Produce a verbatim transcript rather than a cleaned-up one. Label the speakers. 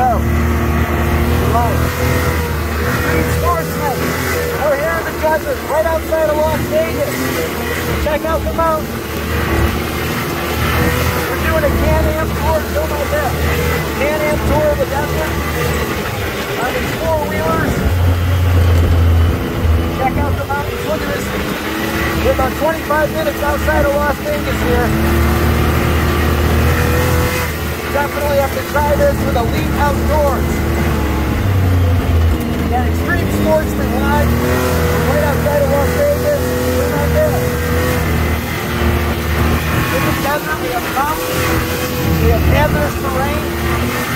Speaker 1: go. Remote. Extreme Sportsman. We're here in the desert, right outside of Las Vegas. Check out the mountain. We're doing a Can-Am tour, feel my best. Can-Am tour of the desert. On these four-wheelers. Check out the mountains. Look at this. We're about twenty-five minutes outside of Las Vegas here. Definitely have to try this with Elite Outdoors. Got Extreme Sportsman Live right outside of Las Vegas. We're not there. In the desert, we have mountains. We have hazardous terrain.